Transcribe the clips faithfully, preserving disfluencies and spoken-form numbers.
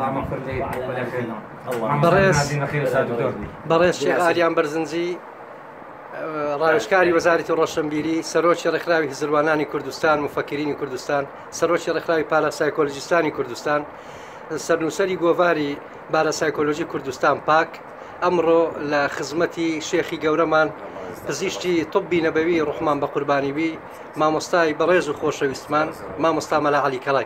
بەڕێز شێخ ئاریان بەرزنجی ڕاوێژکاری وەزارەتی ڕۆشنبیری، سەرۆکی ڕێکخراوی هزلوانانی کوردستان، مفەکرینی کوردستان، سەرۆکی ڕێکخراوی پاراسایکۆلۆژیستانی کوردستان، سەرنووسەری گۆڤاری پاراسایکۆلۆژی کوردستان پاک، ئەمڕۆ لە خزمەتی شێخی گەورەمان پزیشکی طبی نەبەوی ڕوحمان بە قوربانیبی مامۆستای بەڕێز و خۆشەویستمان مامۆستا مەلا عەلی کەڵای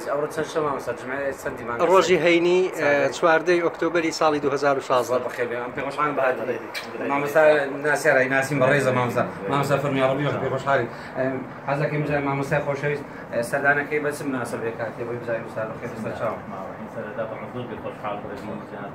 ڕۆژی هەینی چواردەی ئۆکتۆبەری ساڵی دوو هەزار و شازدە مامۆستا ناسیارای ناسیم بەڕێزە مامۆستا مامۆستا فەرمی عەرەبی پێ خۆشحاڵین حەزەکەی بزانین مامۆستای خۆشەویست سەردانەکەی بەچ مناسب بێ کاتێ بۆی بزانین ئوستاد بەخێر بەسەر چاوم سەرەتا بەحضور بێ خۆشحاڵ ببین جەناب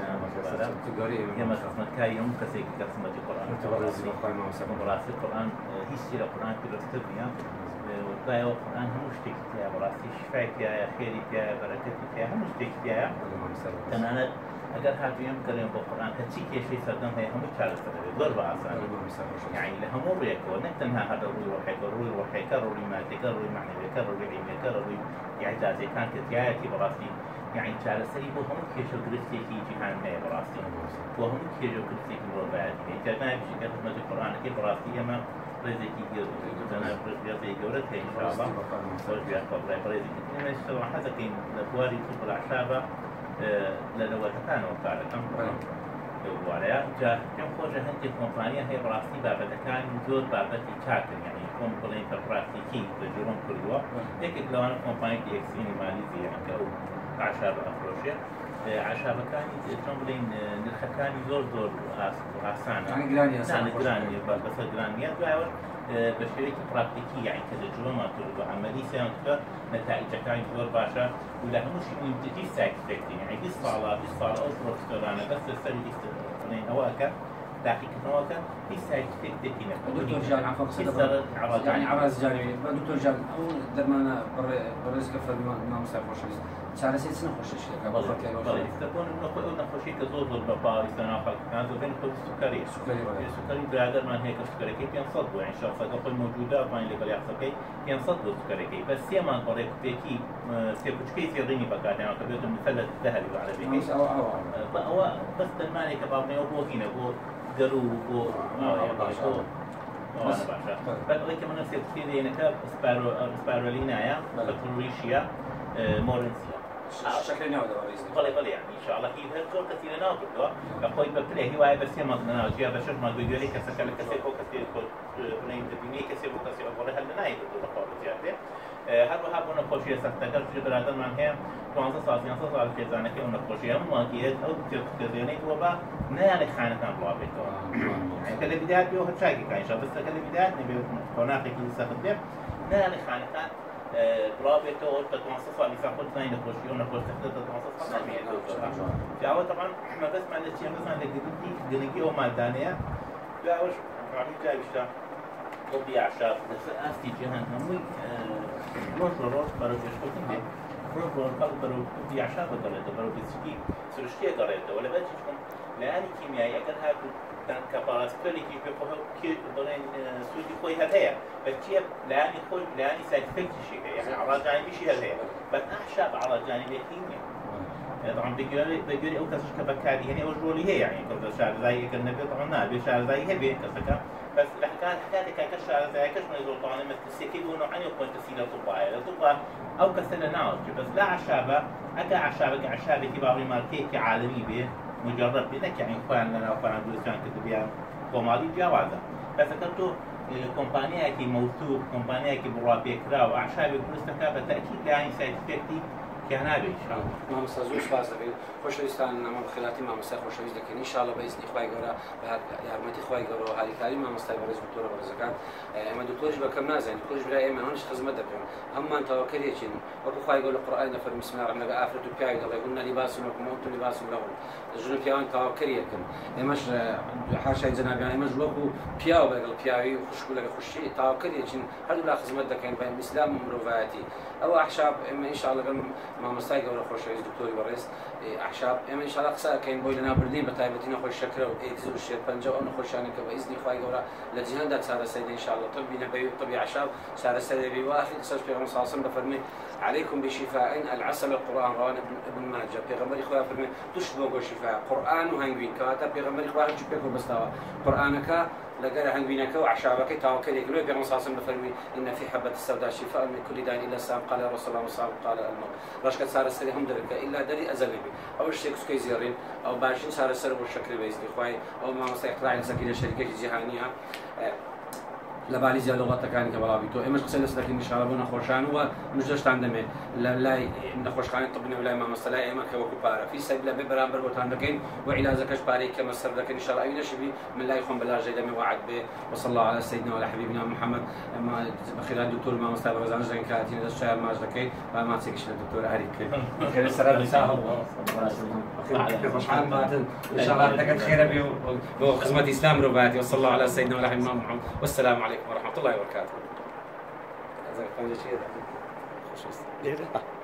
ئێمە خزمەتکاری هەموو کەسێکی کە خزمەتی قورئان بەڕاستی قورئان هیچی لە قورئان پیرۆزتر نییە وایەوە قورئان هەموو شتێکی تایە بەڕاستی شیفای تایە خێری تایە بەرەکەتی تایە هەموو شتێکی تایە تەنانەت ئەگەر هاتوویە بکەرێن بۆ قورئان کە چی کێشەی سەردەم هەیە هەموو چارەسەر دەبێت زۆر بە ئاسانی یعنی لە هەموو ڕوویەکەوە نەک تەنها هەر ڕووی ڕۆحێکە ڕووی ڕۆحێکە ڕووی مادێکە ڕووی معنەویەکە ڕووی عیلمیەکە ڕووی ئیعجازیەکان کە تایەتی بەڕاستی يعني چارەسەری بۆ هەموو کێشە و گرفتێکی جیهان هەیە بەڕاستی بۆ هەموو کێشە و گرفتێکی مرۆڤایەتی هەیە کە نایبژی کە خزمەتی قورئانەکەی بەڕاستی ئێمە ڕێزێکی ڕێزێکی گەورەت هەیە ئینشاءالله زۆر زیاد بەڕای ڕێزێکی ئێمە ئێستا حەز دەکەین لە بواری توپ الأعشابە لە لەوەتەکانەوە کار دەکەم وارەیە جا پێم خۆشە هەندێک کۆمپانیا هەیە بەڕاستی بابەتەکانی زۆر بابەتی چاکن یعنی کۆم بڵێن کە پراکتیکی بەجێڕۆم کردووە یەکێک لەوانە کۆمپانیەکی ئێکسینی مالیزیە کە ئەو عشاب ئەفرۆشێ عشابەکانی چۆن بڵێن نرخەکانی زۆر زۆر ئاسانە گرانی بەسەر گرانیە دوایەوە بە شێوەیەکی پراکتیکی یعنی کە دەجوڵەمان کرد بە عەمەلی سیان کە نەتائیجەکانی زۆر باشە و لە هەمووشی ئیمتیتی سایت افێکتی یعنی بیست ساڵە بیست ساڵ ئەو پرۆفیسۆرانە بەس لەسەری بڵێن ئەوەکە تحقیقکردنەوەکە هیچ سایت افێکتێکی نەبوو دکتۆر جان عەفوا قسە دەکەم عەراز جانەوێ دکتۆر جان ئەو دەرمانە بەڕێز کە فەرمووە مامۆستای خۆشەویست چارەسەری چ نەخۆشیێکە بە ئەو نەخۆشی کە زۆر زۆر بەپاڵی سەناو خەڵکەکان زۆربەی خۆی سوکەری سوکەری برادەرمان هەیە کە سوکەرەکەی پێنجسەد بووە یعنی شەخسەکە خۆی مەوجودە ئەوانی لەگەڵ یاخچەکەی پێنجسەد بوو سوکەرەکەی بەس سێمان بەڕێ کوپێکی سێ کوچکەی سێڕینی بەکاردێنەوە کە بێتە مەسەلە دەهەری بە عەرەبیەکەی ئەوە بەس دەرمانێکە باڵێنەوە بۆ هینە بۆ گەر و بۆ باشە بەڵێکە منە سێکستی دێنەکە سپارۆلینایە بەتروریشیە مۆرنسیە بەڵێ بەڵێ یعنی ئینشاءالله هی هەر زۆر کەسی لەناو کردووە کە خۆی بە پلێ هیوایە بە سێ مانگ لەناو جیا بە شەش مانگ گوێرەی کەسەکە لە کەسێک بۆ کەسێک بڵێن دەبینەی کەسێک بۆ کەسێک بەڵێ هەر لەنای کردووە بەخۆ زیاتر هەروەها بۆ نەخۆشیە سەختەکە چ برادەرمان هەیە پانزە ساڵ یانزە ساڵ خێزانەکەی ئەو نەخۆشیە هەمووانکیێت ئەو تێزێنەی بۆ بە نایانێ خانەکان بڵاوێتەوە کە لە بیدایەت بێ هەر چاکێکە ئینشا بەستەکە لە بیدایەت نەبێ قۆناقێکی سەخت بێ نایانێ خانەکان بڵاوێتەوە کە پانزە ساڵی خۆت زانی نەخۆشی ئەو نەخۆشیە پانزە ساڵ نامێنێتەوە جاوە طبعاً مەبەستمان لە چیە بەسمان لە گرنگی گرنگی ئەو مادانەیە دوایەوەش جاویشتە طبی ئاعشاب لەسەر ئاستی جیهان هەمووی ڕۆژ لە ڕۆژ بەرەو پێشکەوتن دێت ڕۆژ ڕۆژ خەڵک بەرەو طبی ئاعشاب دەگەڕێتەوە بەرەو پزیشکی سروشتیە گەڕێتەوە لەبەر چی چون لایەنی کیمیایی ئەگەر هاتوو کە پاراستۆلێکی پێ بڵێن سوودی خۆی هەر هەیە بەچیە لایەنی خۆی لایەنی سایت افێکتیشی هەیە عەڵاجانیبیشی هەر هەیە بەس ئاعشاب عەڵاجانیبێتی نییە طبعا بەگوێرەی ئەو کەسش کە بەکاری هێنێ ئەوەش ڕۆلی هەیە یعنی کە شارەزایی ئەگەر نەبێت طبعا نابێ شارەزایی هەبێ کەسەکە بس الحكايه حكايتك كاش زي كاش ما يزور طبعا متسكي ونوع عن يكون تسيله طباعي طبعا او كسله ناوج بس لا عشابه اكا عشابه عشابه كباري ماركيك عالمي به مجرد بينك يعني فان لنا فان دوسان كتبيا ومالي جوازه بس كنتو كومبانيا كي موثوق كومبانيا كي برابي كرا وعشابه كلستك بالتاكيد يعني سايتفكتي كهنابي ان شاء الله. مامۆستا زۆر سپاس دەکەین خۆشەویستان ئەمە بەخێراتی مامۆستای خۆشەویست دەکەین ئینشاءالله بەئیزنی خوای گەورە بە یارمەتی خوای گەورە و هاریکاری مامۆستای بەڕێز دکتۆرە بەڕێزەکان ئێمە دکتۆریش بەکەم نازانین دکتۆریش برای ئێمە هەنیش خزمەت دەکەین هەمومان تەواکەرێکین وەکو خوای گەورە لە قورئان دەفەرمی بسم الله الرحمن الرحیم لەگە ئافرەت و پیاوی دەڵێ هن لیباس لەکم وأنتم لیباس لهم ژن و پیاوان تەواکەریەکن ئێمەش حاشای جەنابیان ئێمەش وەکو پیاو لەگەڵ پیاوی و خوشک و لەگە خوشکی تەواکەریەکین هەردوو لا خزمەت دەکەین بە ئیسلام و مرۆڤایەتی ئەو ئاعشاب ئێمە ئینشاءالله مامۆستای گەورە خۆشەویست دکتۆری بەڕێز ئەحشاب ئێمە ئینشاءالله قسەکەین بۆی لەنابردنین بە تایبەتی نەخۆش شەکرە و ئێدز و شێرپەنجە و ئەو نەخۆشیانە کە بە ئیزنی خوای گەورە لە جیهاندا چارەسەر دەین ئینشاءالله طبی نەبەوی و طبی ئەحشاب چارەسەر دەبێ و ئاخر قسەش پێغەمبەر صلی الله علیه و سلم دەفەرمێ عليكم بشفاء العسل القرآن رواه ابن ماجه پیغمبر خدا فرمي توش بوغو شفاء قرآن و هنگوين كواتا پیغمبر خدا هرچی پیکو بستاوا قرآنك لقر هنگوينك وعشابك توكل يقولوا پیغمبر صلى الله عليه وسلم فرمي ان في حبة السوداء شفاء من كل داء الا السام قال رسول الله صلى الله عليه وسلم قال الموت رشكت صار السري هم درك الا دري ازل بي او الشيكس كي زيرين او باشين صار السر والشكل باذن خوي او ما مستقطع سكينه شركه جهانيه لبالي زيادة لغات كاني كبلابي تو إمش قصيدة سلكين إن شاء الله بنا خوشان ونجدش عندنا لا لا نخوش خاني طبنا ولا ما مصطلح إما كوكو بارا في سبيل الله ببرامبر بوتان دكين وعلاجك باري كما سر دكين إن شاء الله أي شيء من لا يخون بلا جيدا من وعد به وصلى الله على سيدنا وعلى حبيبنا محمد ما بخير الدكتور ما مستعب غزان جن كاتين دش شهر ماج دكين ما تسيكش الدكتور هاريك خير السلام عليكم خوش حال ماتن إن شاء الله دكت خير بيو وخدمة إسلام رباتي وصلى الله على سيدنا وعلى حبيبنا محمد والسلام عليكم ورحمة الله وبركاته.